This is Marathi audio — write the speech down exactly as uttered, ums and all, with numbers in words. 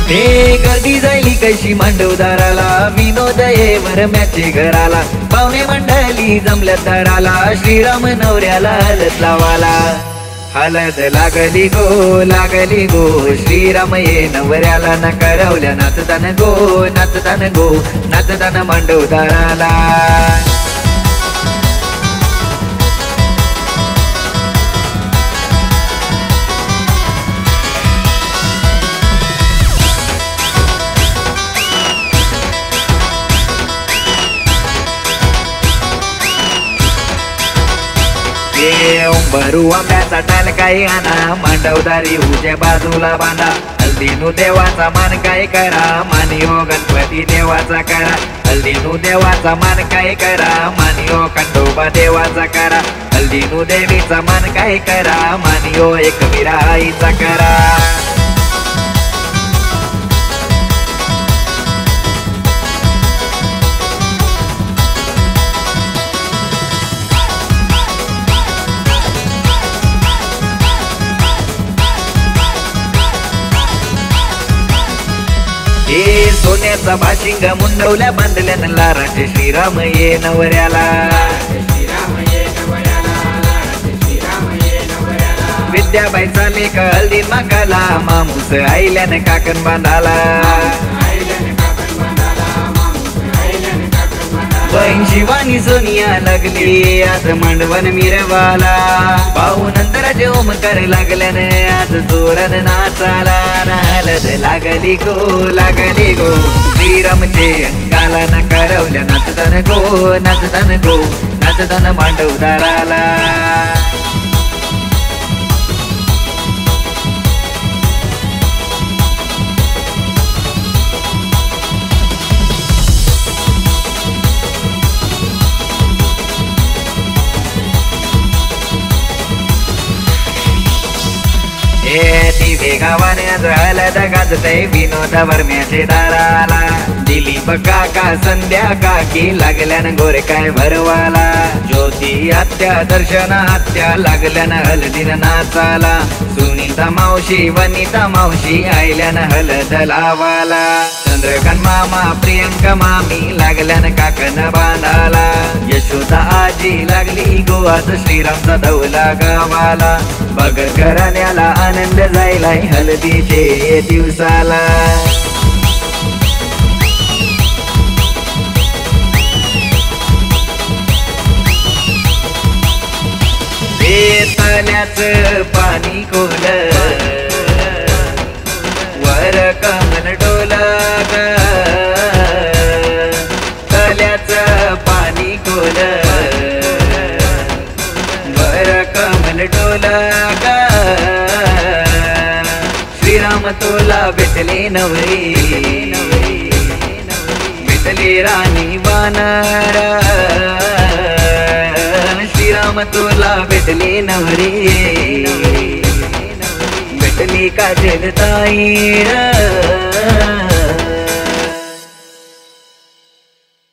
हे गर्दी जायली कशी मांडवदाराला, विनोद ये भरम्याचे घराला, पाहुणे मंडळी जमल्या तराला, श्रीराम नवऱ्याला हलत लावाला. हलत लागली गो लागली गो, श्रीराम ये नवऱ्याला न करवल्या, नाचतान गो नाचतान गो नाचतान मांडवदाराला. भरू आंब्याचा टाल काही आणा, मांडवदारी उच्या बाजूला बांधा, हल्दीनू देवाचा मान काय करा, मानियो गणपती देवाचा करा, हल्दीनू देवाचा मान काय करा, मानियो खंडोबा देवाचा करा, हल्दीनू देवीचा मान काय करा, मानियो एकवीरा आईचा करा. हे सोन्याचा बाशिंग मुंडवल्या बांधल्यान लाराचे, श्रीराम ये नवऱ्याला. विद्याबाईचा लेख हल्दी मागाला, मामूस आईल्यान काकण बांधाला. बहीण शिवानी सोनिया लागली आज मांडवन मिरवाला, पाहू नंतर जेवम कर लागल्यान आज जोरान नाचाला. हलद लागली गो लागली गो, श्रीरामचे गाला न करवल्या, नाचतान गो नाचतान गो नाचतान मांडवदाराला. दिवे गावाने हलद गाजतय, विनोद भरम्याचे दाराला, दिलीप काका संध्या काकी लागल्यान गोरे काय भरवाला, ज्योती आत्या दर्शन आत्या लागल्यान हलदीन नाचाला, सुनीता मावशी वनिता मावशी आयल्यान हलद लावाला, चंद्रकांत मामा प्रियंका मामी लागल्यान काकन बांधाला, यशोदा आजी लागली गोवाच श्रीरामचा दौला गावाला, बगर घराण्याला आनंद जायलाय हलदीचे दिवसाला. तल्याच पाणी कोल वर कमल डोला, तल्याच पाणी कोल वर कमल डोला, श्रीराम तुला भेटले नवरी भेटले राणी वानरा, श्रीराम तुला भेटले नवरी भेटली काजल ताई.